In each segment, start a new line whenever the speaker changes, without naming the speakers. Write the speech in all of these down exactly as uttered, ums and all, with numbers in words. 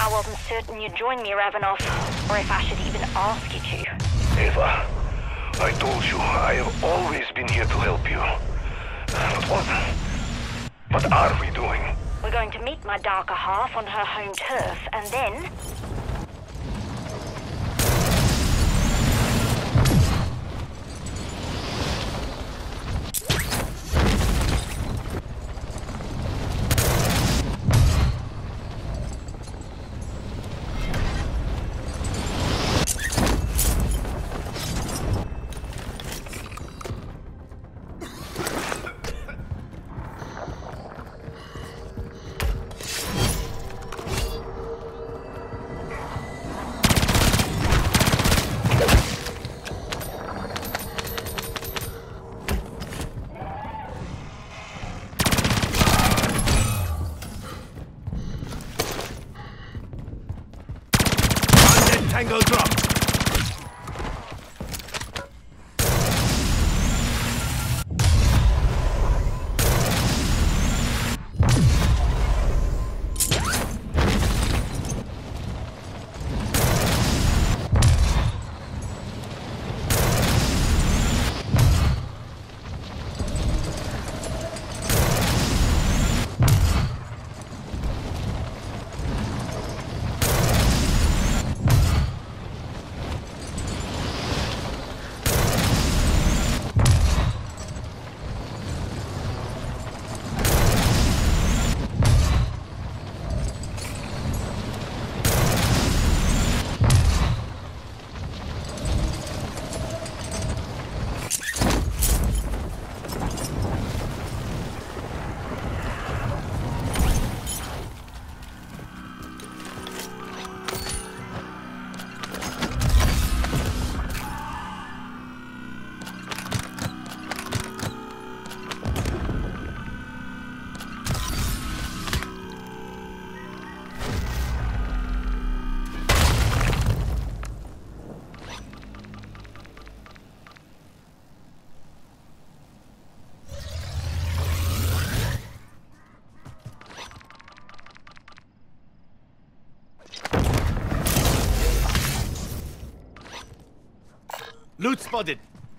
I wasn't certain you'd join me, Ravenov, or if I should even ask you to.
Eva, I told you, I have always been here to help you. But what... what are we doing?
We're going to meet my darker half on her home turf, and then...
Tango drop. Loot spotted.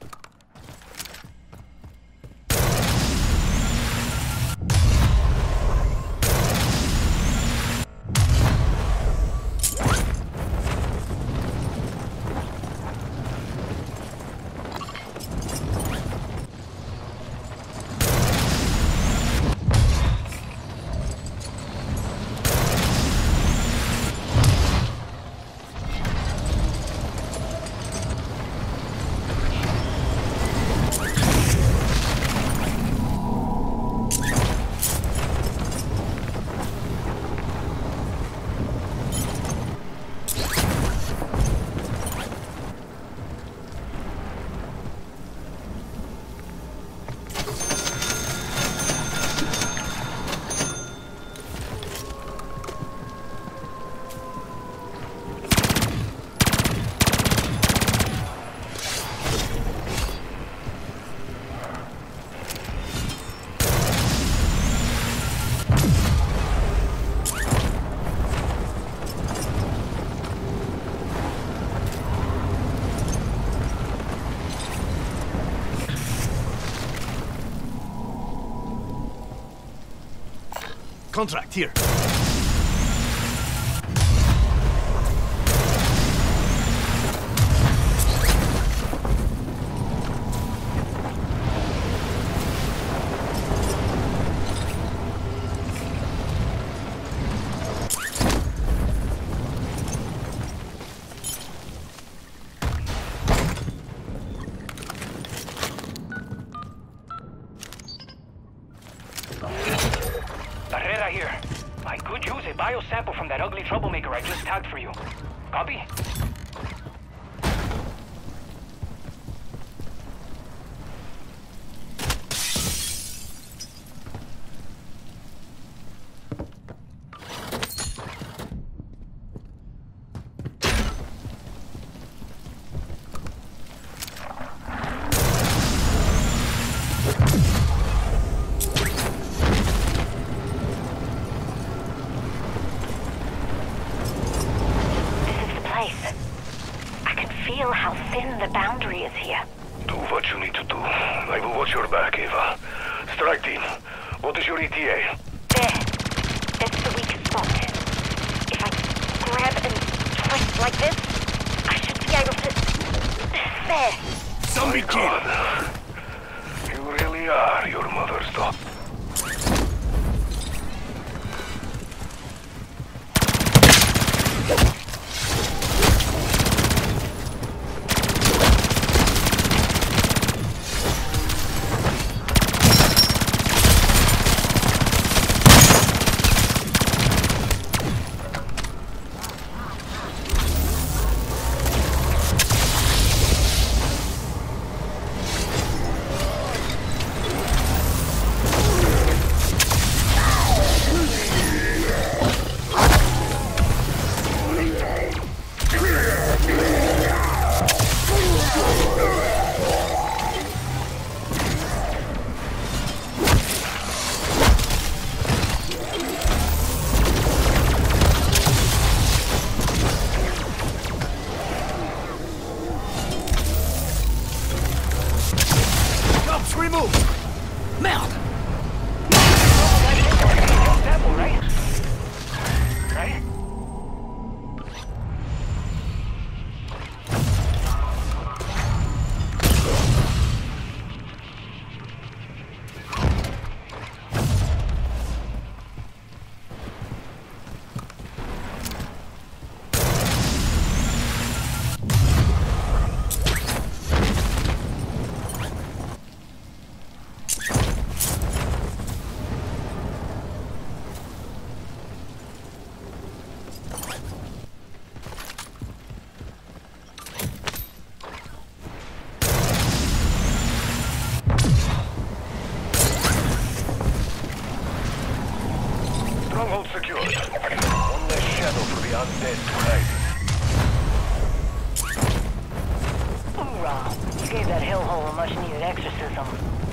Contract here.
Barrera here. I could use a biosample from that ugly troublemaker I just tagged for you. Copy?
thin the boundary is here.
Do what you need to do. I will watch your back, Eva. Strike team, what is your E T A?
There. That's the weakest spot. If I grab and twist like this, I should be able to... There.
Zombie
My
kill!
God. You really are your mother's dog. Stronghold secured. One less shadow for the undead to hide.
Hoorah! You gave that hellhole a much-needed exorcism.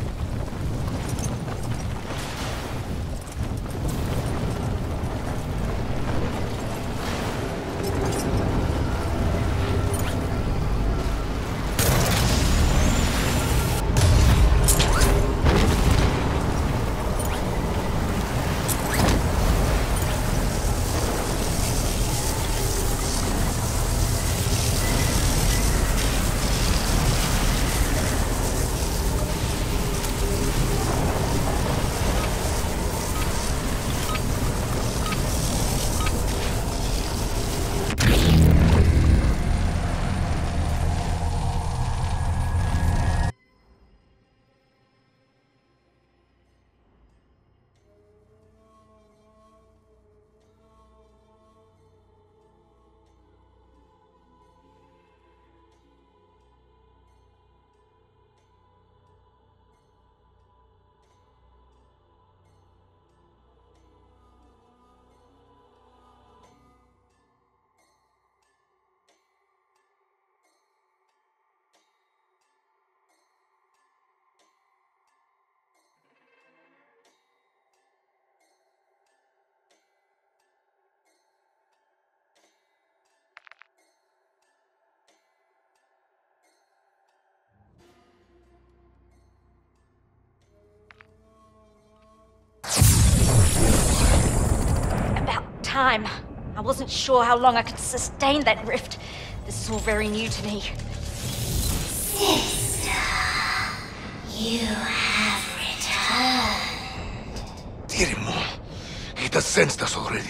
Time. I wasn't sure how long I could sustain that rift. This is all very new to me.
Sister, you have returned.
Tirimo, it has sensed us already.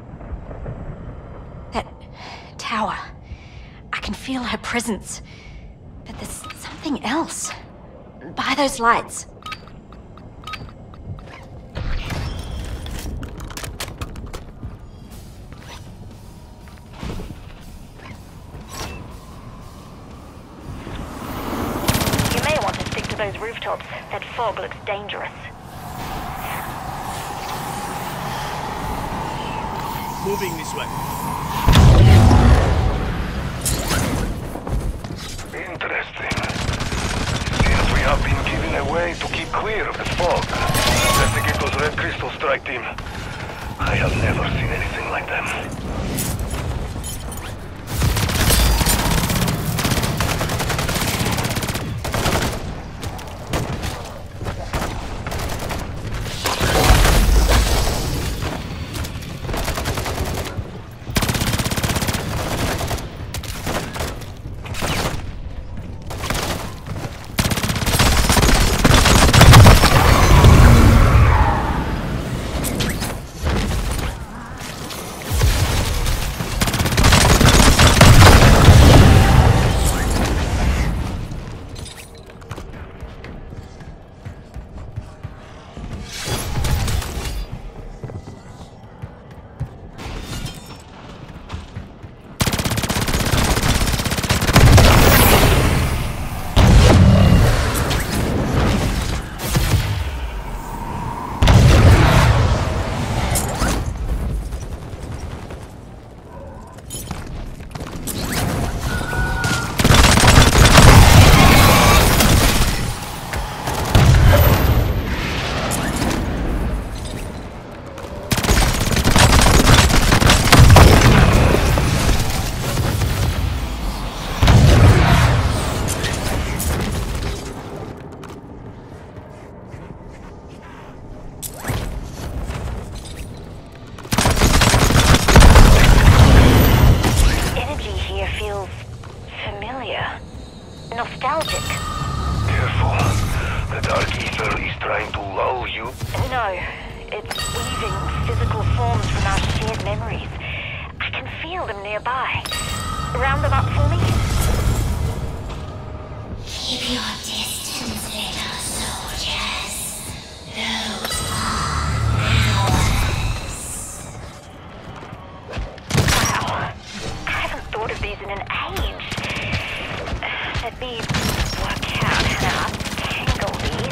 That tower. I can feel her presence. But there's something else. By those lights. Those rooftops. That fog looks dangerous.
Moving this way.
Interesting. Seems we have been given a way to keep clear of the fog. Investigate those red crystal strike team. I have never seen anything like them.
nearby. Round them up for me?
Keep your distance, little soldiers. Those are ours.
Wow. I haven't thought of these in an age. Let me work out how to untangle these.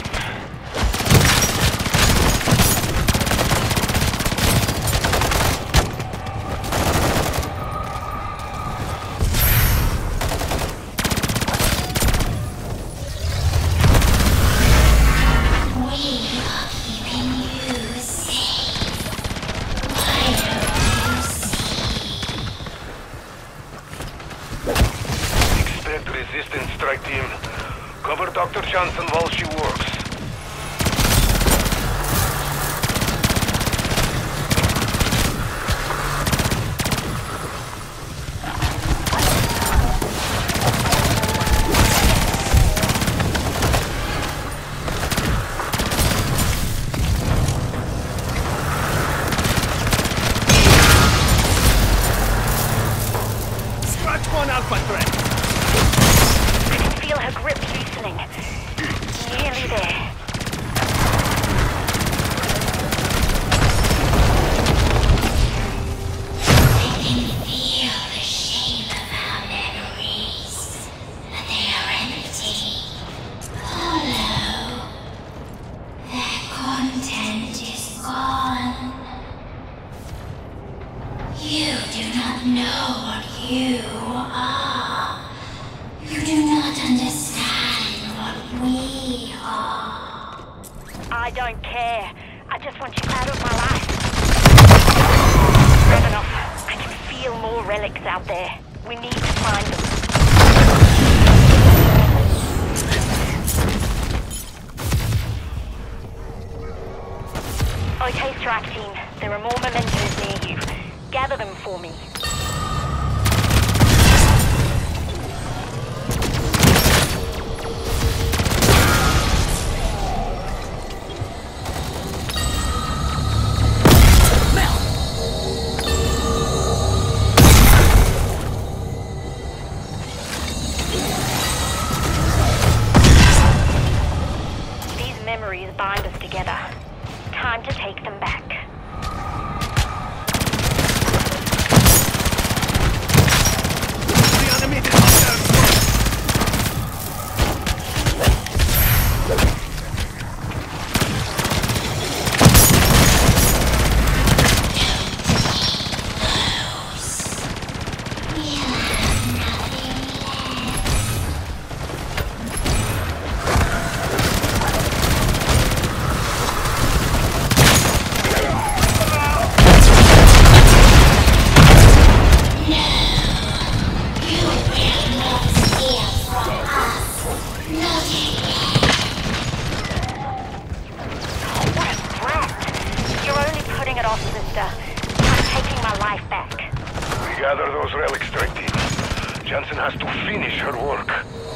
Resistance strike team. Cover Doctor Johnson while she works.
Scratch one alpha threat.
Feel her grip loosening. Nearly there.
I can feel the shape of our memories, but they are empty, hollow. Their content is gone. You do not know what you are. You do not understand what we are.
I don't care. I just want you out of my life. I've enough. I can feel more relics out there. We need to find them. Okay, strike team. There are more mementos near you. Gather them for me. Memories bind us together. Time to take them back.
Reanimated hunters!
Gather those relics, strike team. Johnson has to finish her work.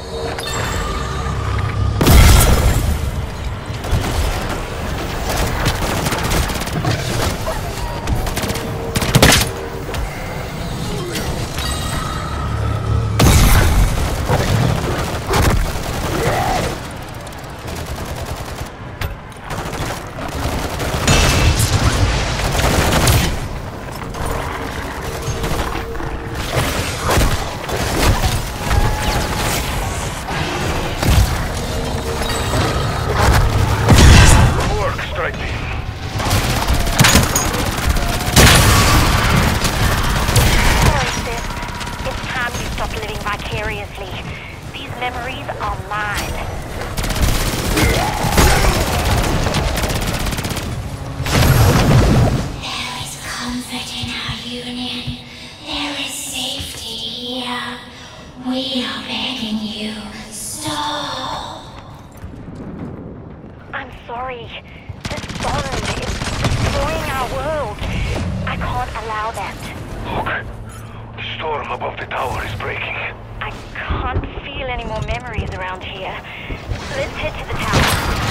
Memories are mine.
There is comfort in our union. There is safety here. We are begging you, stop.
I'm sorry. This bond is destroying our world. I can't allow that.
Look, the storm above the tower is breaking.
I can't feel any more memories around here. Let's head to the tower.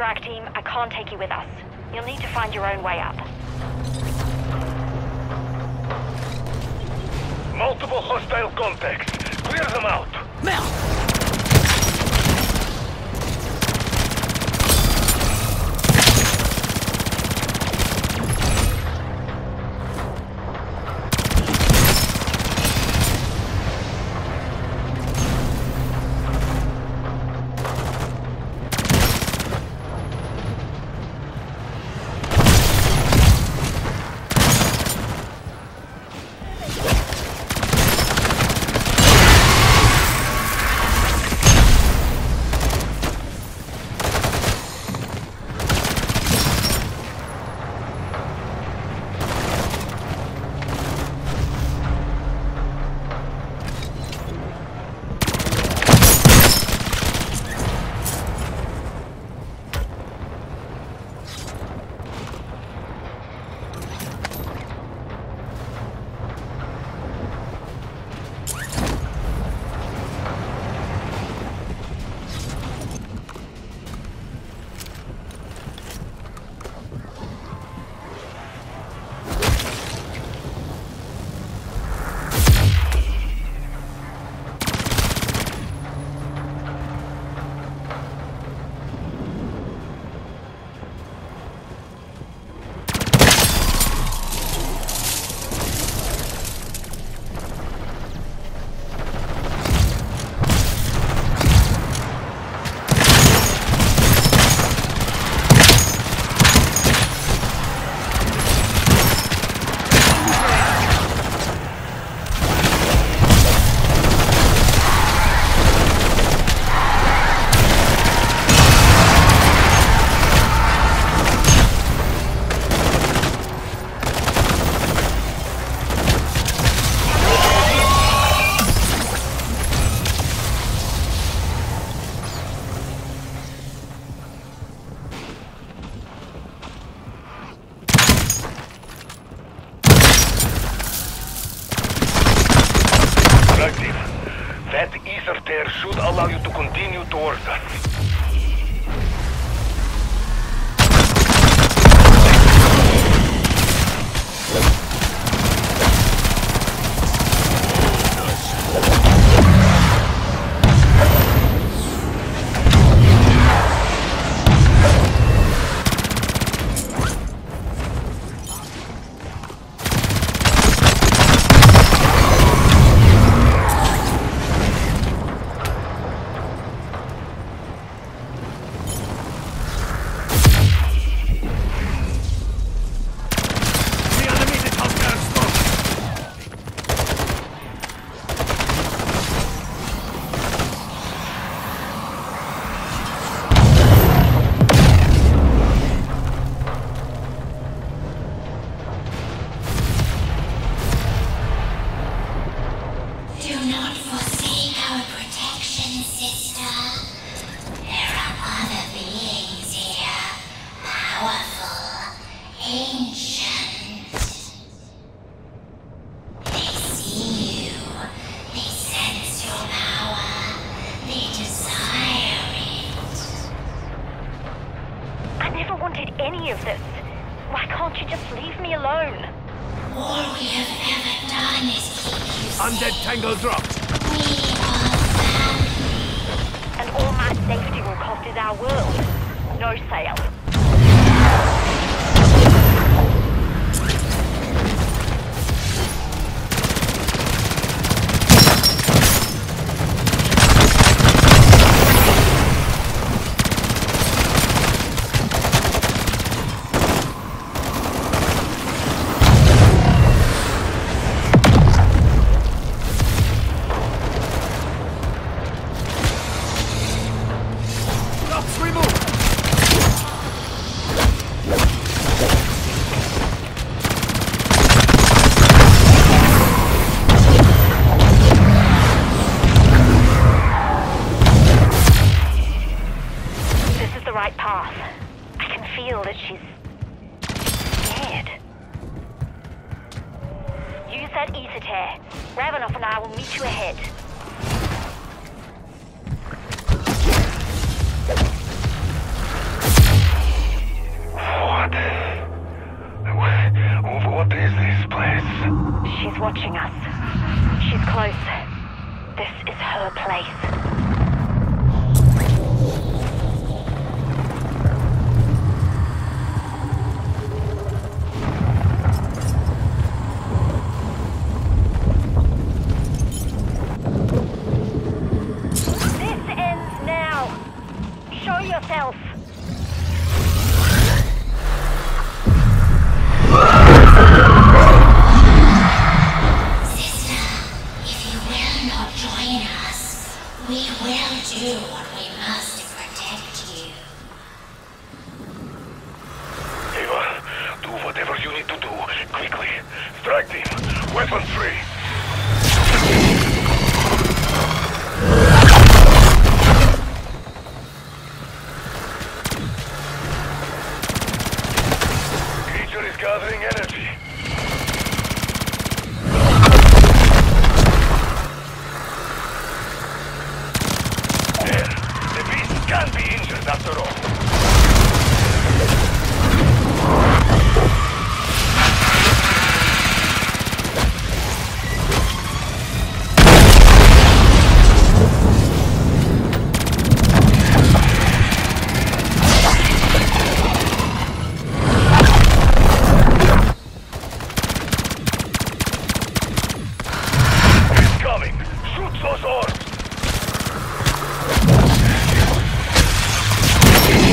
strike team, I can't take you with us. You'll need to find your own way up.
Multiple hostile contacts. Clear them out.
Mel!
That ether tear should allow you to continue towards us.
Any of this. Why can't you just leave me alone?
All we have ever done is keep you
Undead
safe.
Tango dropped.
We are family.
And all my safety will cost is our world. No sale. Right path. I can feel that she's scared. Use that ether tear. Ravenov and I will meet you ahead. watching us. She's close. This is her place. Yourself.
Sister, if you will not join us, we will do what we must to protect you.
Ava, do whatever you need to do, quickly. Strike team, weapons free. Gathering energy. There. The beast can be injured after all. Those orbs!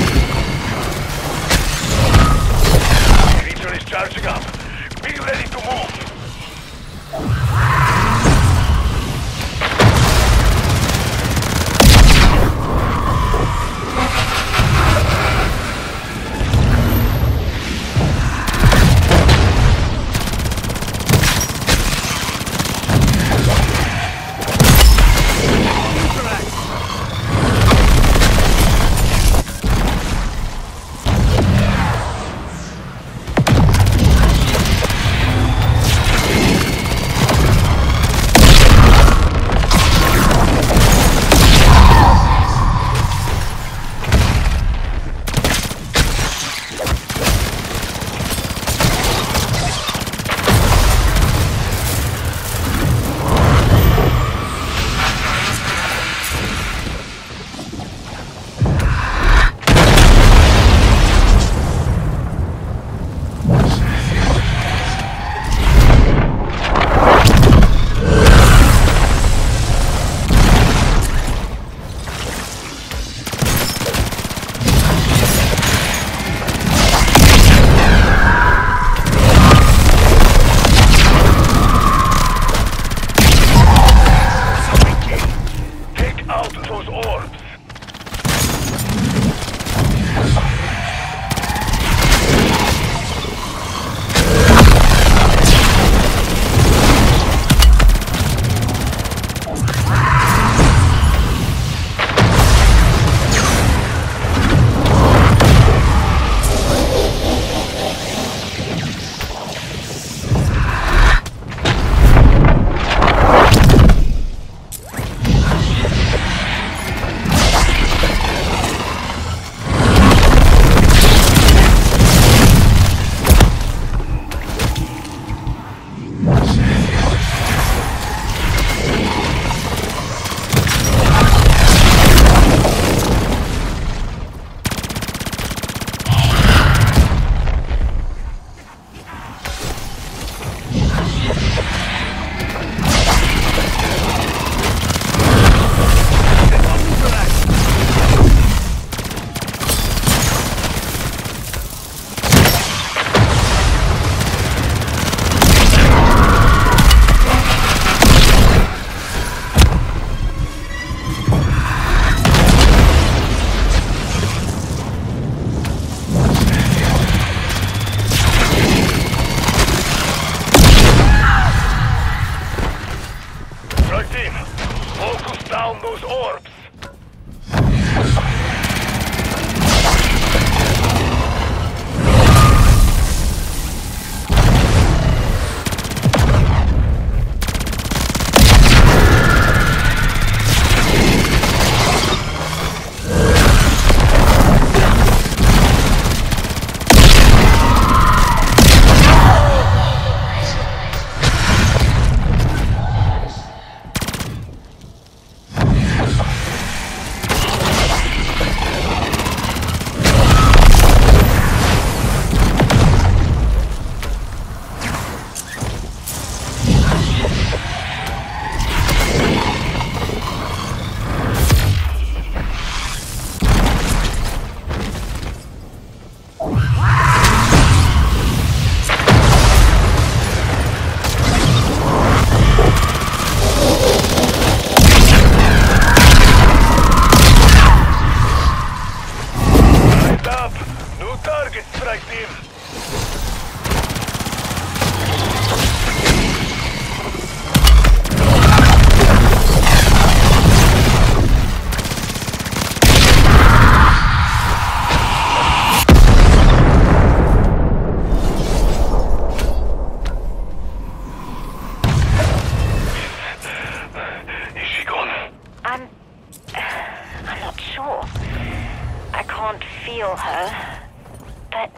sure. I can't feel her, but...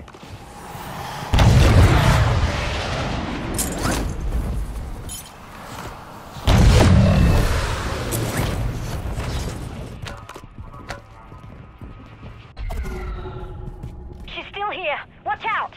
She's still here. Watch out!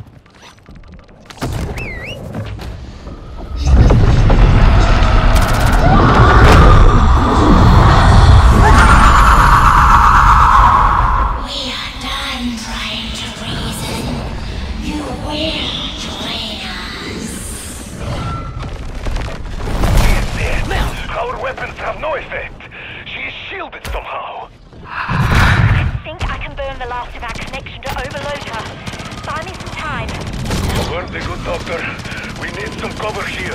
Have no effect. She is shielded somehow.
I think I can burn the last of our connection to overload her. Buy me some time.
Word the good doctor. We need some cover here.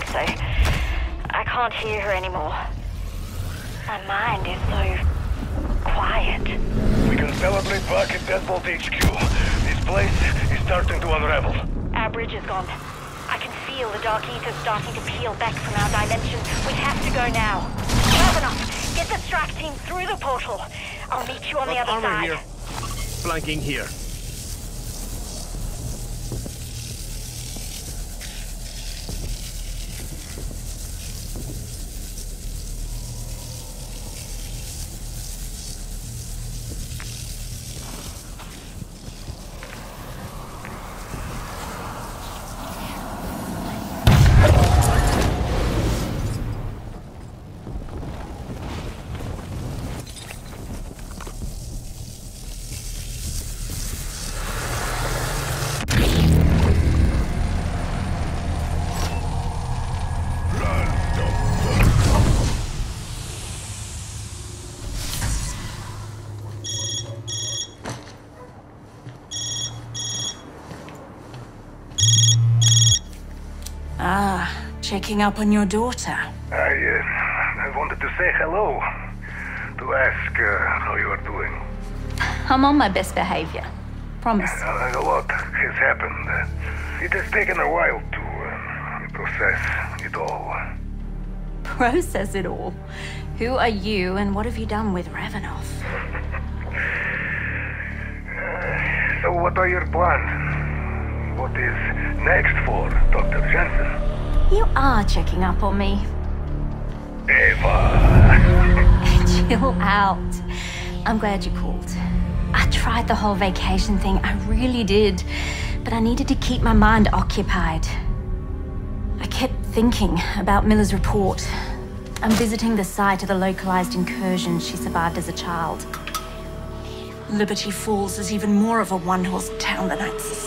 so I can't hear her anymore. My mind is so quiet.
We can celebrate back at Deadbolt H Q. This place is starting to unravel.
Our bridge is gone. I can feel the dark ether starting to peel back from our dimension. We have to go now. Ravenov, get the strike team through the portal. I'll meet you on the
Got
other
armor
side.
here. Flanking here.
Ah, checking up on your daughter.
I, uh, I wanted to say hello. To ask uh, how you are doing.
I'm on my best behavior. Promise.
Uh, a lot has happened. Uh, it has taken a while to uh, process it all.
Process it all. Who are you and what have you done with Ravenov?
uh, so what are your plans? What is next for Doctor Jensen?
You are checking up on me.
Eva!
Chill out. I'm glad you called. I tried the whole vacation thing, I really did. But I needed to keep my mind occupied. I kept thinking about Miller's report. I'm visiting the site of the localized incursion she survived as a child. Liberty Falls is even more of a one-horse town than I'd suspected.